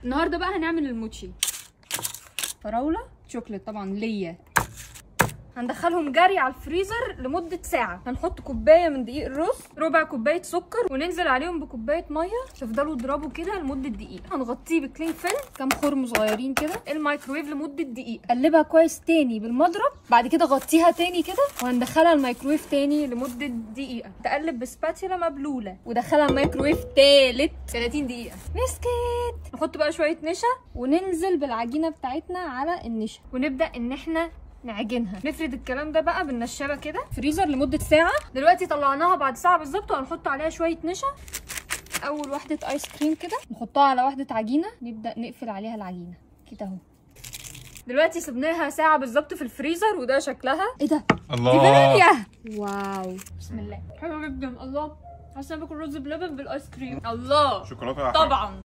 النهارده بقى هنعمل الموتشي. فراوله شوكليت طبعا ليا. هندخلهم جري على الفريزر لمده ساعه. هنحط كوبايه من دقيق الرز، ربع كوبايه سكر، وننزل عليهم بكوبايه ميه. تفضلوا تضربوا كده لمده دقيقه. هنغطيه بكلينج فيلم، كام خرم صغيرين كده، الميكرويف لمده دقيقه. قلبها كويس تاني بالمضرب، بعد كده غطيها تاني كده وهندخلها الميكرويف تاني لمده دقيقه. تقلب بسباتيلا مبلوله ودخلها الميكرويف تالت 30 دقيقه. مسكت. نحط بقى شويه نشا وننزل بالعجينه بتاعتنا على النشا ونبدا ان احنا نعجنها. نفرد الكلام ده بقى بالنشابه كده فريزر لمده ساعه. دلوقتي طلعناها بعد ساعه بالظبط وهنحط عليها شويه نشا. اول واحده ايس كريم كده نحطها على واحده عجينه، نبدا نقفل عليها العجينه كده اهو. دلوقتي سيبناها ساعه بالظبط في الفريزر وده شكلها. ايه ده؟ الله، دي فانيليا. واو بسم الله، حلو جدا. الله، حاسه باكل رز بلبن بالايس كريم. الله شوكولاته طبعا.